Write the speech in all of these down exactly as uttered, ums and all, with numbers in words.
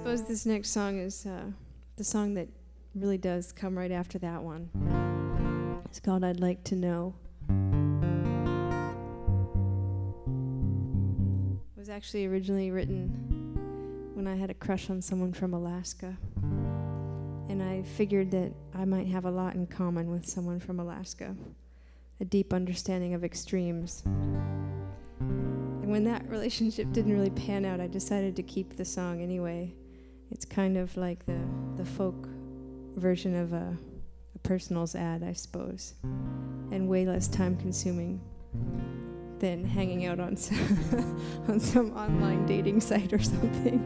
suppose this next song is uh, the song that really does come right after that one. It's called I'd Like to Know. It was actually originally written when I had a crush on someone from Alaska. And I figured that I might have a lot in common with someone from Alaska, a deep understanding of extremes. And when that relationship didn't really pan out, I decided to keep the song anyway. It's kind of like the, the folk version of a, a Personals ad, I suppose, and way less time-consuming than hanging out on some, on some online dating site or something.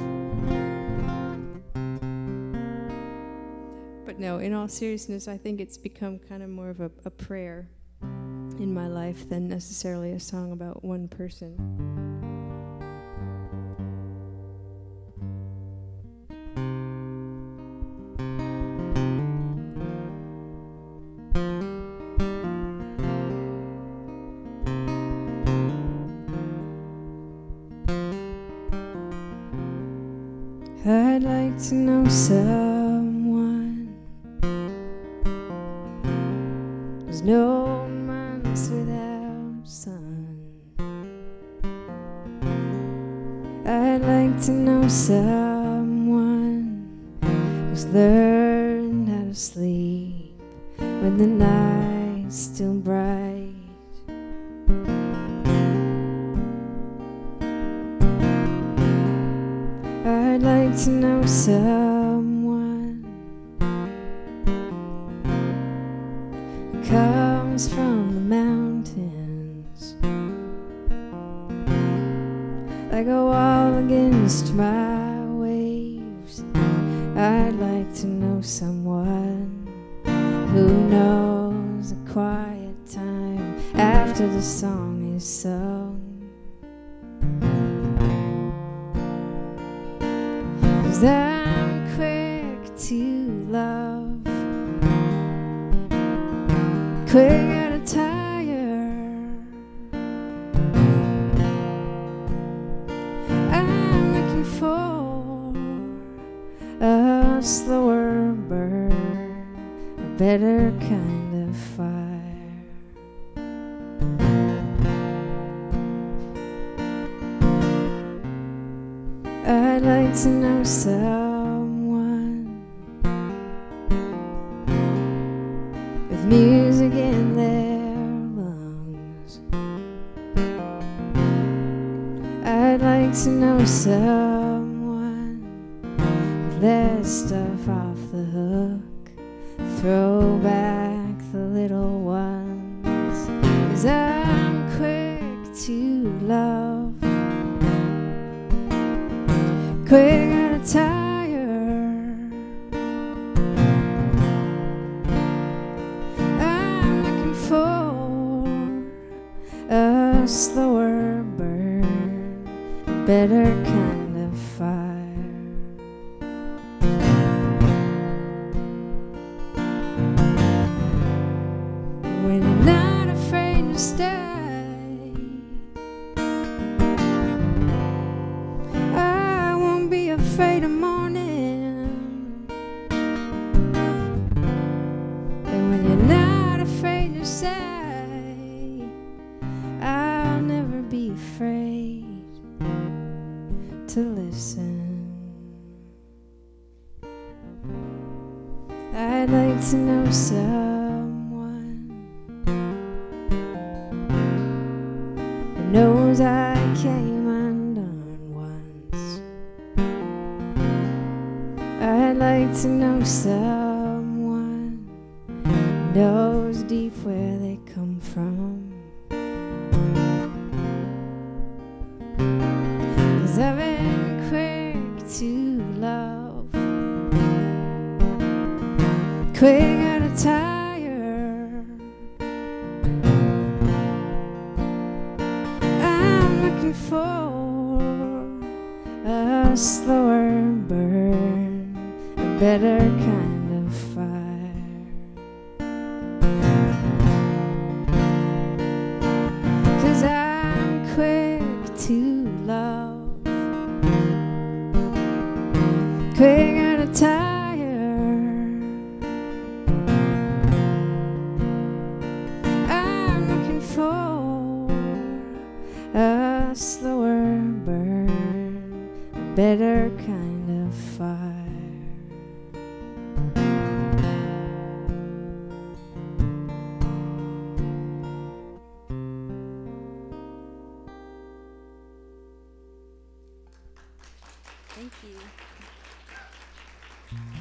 But no, in all seriousness, I think it's become kind of more of a, a prayer in my life than necessarily a song about one person. I'd like to know someone. There's no months without sun. I'd like to know someone who's learned how to sleep when the night's still bright. I'd like to know someone who comes from the mountains like a wall against my waves. I'd like to know someone who knows a quiet time after the song is sung. 'Cause I'm quick to love, quick to tire. I'm looking for a slower burn, a better kind of fire. I'd like to know someone with music in their lungs. I'd like to know someone who lets stuff off the hook, throw back the little ones. 'Cause I'm quick to love, quick to tire. I'm looking for a slower burn, a better kind of fire. 'When you're not afraid to stay, afraid of morning. And when you're not afraid to say, I'll never be afraid to listen. I'd like to know someone who knows I came undone once. I'd like to know someone who knows deep where they come from. 'Cause I've been quick to love, quick to tire. I'm looking for a slower burn, a better kind of fire. 'Cause I'm quick to love, quick and a tire. I'm looking for a slower burn, a better kind of fire. Thank you.